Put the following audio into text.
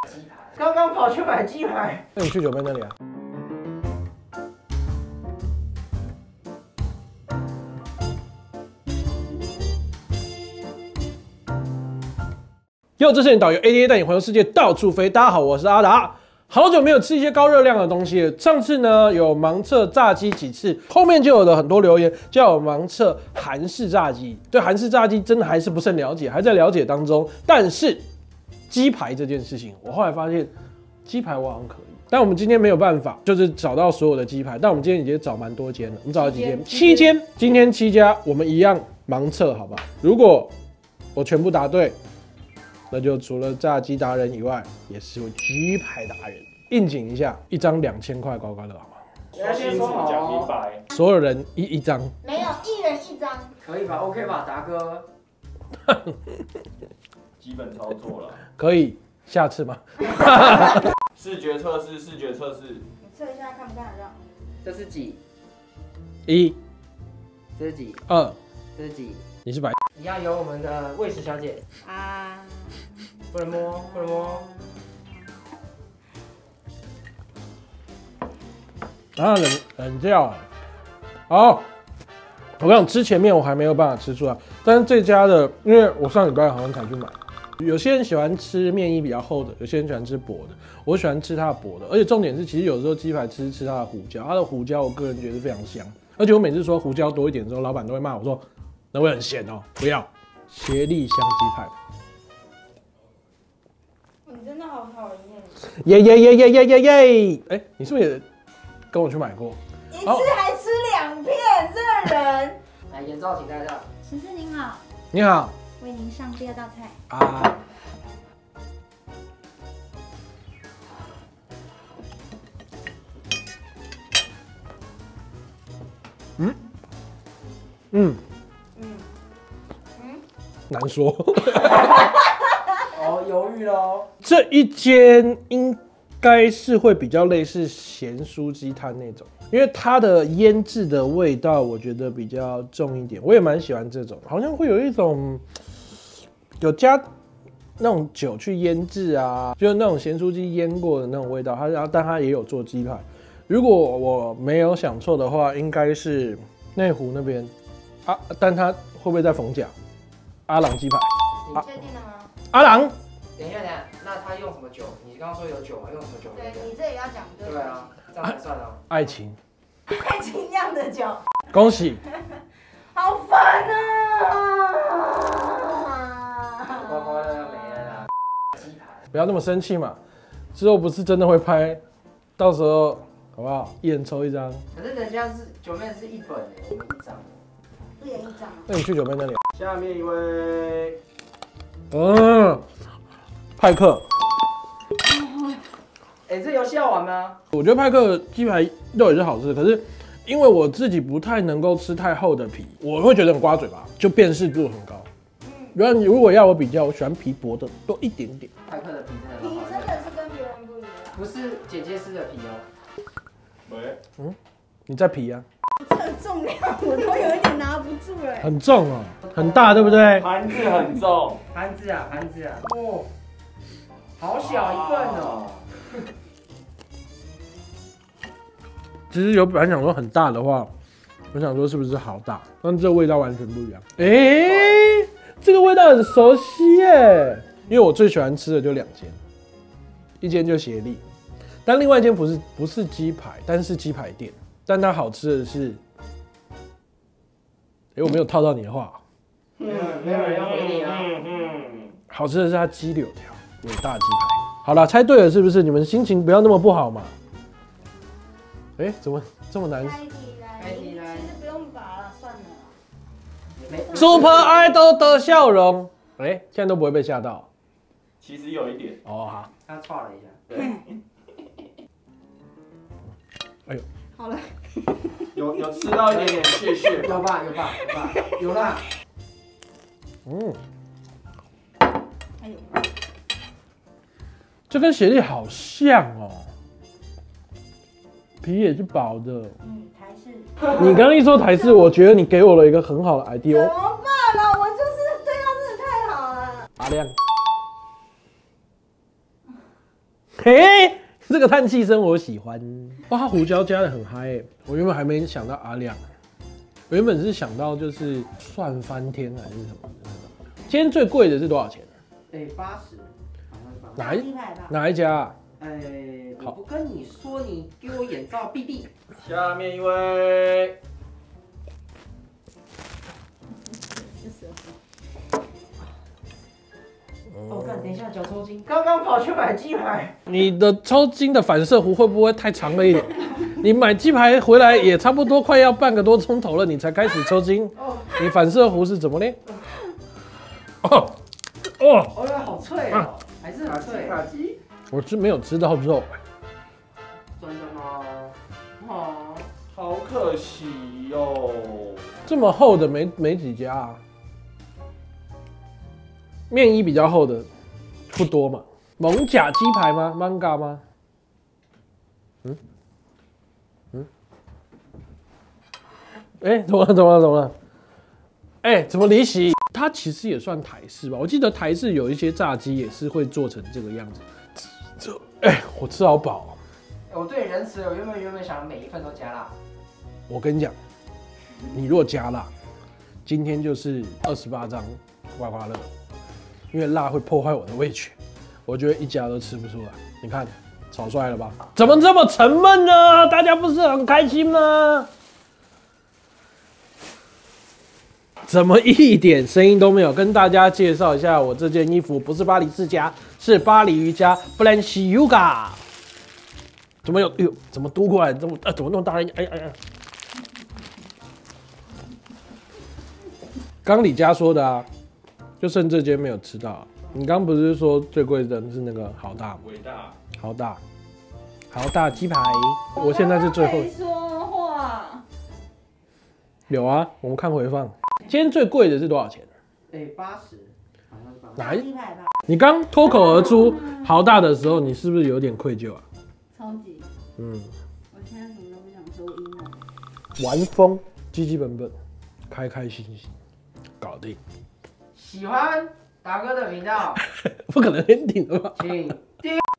刚刚跑去买鸡排。 那你去九妹那里啊？哟，这是你导游 ADA 带你环游世界，到处飞。大家好，我是阿达。好久没有吃一些高热量的东西了。上次呢有盲测炸鸡几次，后面就有了很多留言叫我盲测韩式炸鸡。对韩式炸鸡真的还是不甚了解，还在了解当中。但是鸡排这件事情，我后来发现鸡排我好像可以。但我们今天没有办法，就是找到所有的鸡排。但我们今天已经找蛮多间了，我们找了几间？7间。今天7家，我们一样盲测，好吧？如果我全部答对，那就除了炸鸡达人以外，也是位鸡排达人。应景一下，一张2000块刮刮乐，好吗？ 先说好奖哦。 100， 所有人一张。 没有，1人1张。 可以吧 ？OK 吧，达哥。 基本操作了。 可以，下次吗？ 视觉测试，视觉测试。 你测一下看不看得到？ 这是几 ？1， 这是几 2， 这是几？ 你是白。 一样有我们的卫士小姐， 啊， 不能摸，不能摸。 啊，冷掉了。好，我跟你讲，吃前面我还没有办法吃出来，但是这家的，因为我上礼拜好像才去买。有些人喜欢吃面衣比较厚的，有些人喜欢吃薄的。我喜欢吃它的薄的，而且重点是，其实有时候鸡排吃它的胡椒，它的胡椒我个人觉得非常香。而且我每次说胡椒多一点之后，老板都会骂我说，那会很咸哦，不要。协力香鸡排。 你真的好讨厌。 耶耶耶耶耶耶耶！哎，你是不是也跟我去买过？ 一次还吃2片，这个人。 来，眼罩请戴上。 先生您好， 你好。 为您上第2道菜。 啊。难说。 哦，犹豫喽。 这一间应该是会比较类似咸酥鸡摊那种，因为它的腌制的味道我觉得比较重一点，我也蛮喜欢这种，好像会有一种有加那种酒去腌制啊，就是那种咸酥鸡腌过的那种味道。但它也有做鸡排，如果我没有想错的话，应该是内湖那边啊，但它会不会在逢甲？阿郎鸡排。 你确定了吗？ 阿郎。 等一下，那他用什么酒？你刚刚说有酒啊，用什么酒？ 对你这也要讲对。 对啊，这样才算啊。 爱情。 爱情酿的酒。 恭喜。 好烦啊！ 刮刮乐要没了啦。鸡排。 不要那么生气嘛，之后不是真的会拍，到时候好不好？一人抽1张。 可是人家是九妹是1本我们1张。 1人1张。 那你去九妹那里。 下面一位。 派克。 哎，这游戏要玩吗？ 我觉得派克鸡排肉也是好吃的，可是因为我自己不太能够吃太厚的皮，我会觉得很刮嘴巴，就辨识度很高。如果要我比较，我喜欢皮薄的多一点点。 派克的皮真的皮很好真的是跟别人不一样。 不是姐姐撕的皮哦。 喂。 你在皮啊？ 这个重量我都有一点拿不住哎。 很重哦，很大，对不对？ 盘子很重。 盘子啊。哦，好小一份哦。 其实有本来想说很大的话，我想说是不是好大，但这味道完全不一样。哎，这个味道很熟悉耶，因为我最喜欢吃的就2间，一间就协力，但另外一间不是鸡排，但是鸡排店，但它好吃的是，我没有套到你的话， 没有人要回你啊。 好吃的是它鸡柳条，伟大鸡排。好了，猜对了是不是？你们心情不要那么不好嘛。哎，怎么这么难？ 开题来，其实不用拔了，算了。 Super Idol 的笑容，哎，现在都不会被吓到。 其实有一点。 哦，好。 他错了一下。 对。 哎呦。 好了。 有吃到一点点屑屑。 有吧，有啦。 哎呦。 这跟协力好像哦。皮也是薄的。 台式。 你刚刚一说台式，我觉得你给我了一个很好的 idea。 怎么办呢？我就是对他真的太好了。 阿亮。 嘿，这个叹气声我喜欢。哇，它胡椒加的很嗨欸。我原本还没想到阿亮，我原本是想到就是蒜翻天还是什么的。今天最贵的是多少钱？ 哎，80， 哪一家啊？ 我不跟你说，你给我眼罩闭闭。 下面一位， 哦，干，等一下脚抽筋，刚刚跑去买鸡排。 你的抽筋的反射弧会不会太长了一点？你买鸡排回来也差不多快要半个多钟头了，你才开始抽筋。你反射弧是怎么呢？哦， 哦哟，好脆哦，还是很脆。卡鸡， 我是没有吃到肉。 真的吗？哦， 好可惜哟。 这么厚的没几家啊。面衣比较厚的不多嘛。蒙甲鸡排吗 ？Manga 吗？怎么了？怎么离席？它其实也算台式吧。我记得台式有一些炸鸡也是会做成这个样子。我吃好饱。 我对你仁慈，我原本想每一份都加辣。 我跟你讲，你若加辣，今天就是28张刮刮乐，因为辣会破坏我的味觉，我觉得一家都吃不出来。你看，草率了吧？怎么这么沉闷呢？大家不是很开心吗？怎么一点声音都没有？跟大家介绍一下，我这件衣服不是巴黎世家，是巴黎瑜伽 Balenciaga。怎么有？哎呦，怎么嘟过来？怎么那么大？刚李佳说的啊，就剩这间没有吃到啊。你刚不是说最贵的是那个豪大吗？ 伟大， 豪大鸡排，我现在是最后。 没说话。 有啊，我们看回放。今天最贵的是多少钱 ？80， 哪一？ 鸡排吧。 你刚脱口而出豪大的时候，你是不是有点愧疚啊？ 超级。我现在什么都不想收音了。 玩疯，基本，开心，搞定。 喜欢达哥的频道， 不可能 ending 的吧？ 请订阅。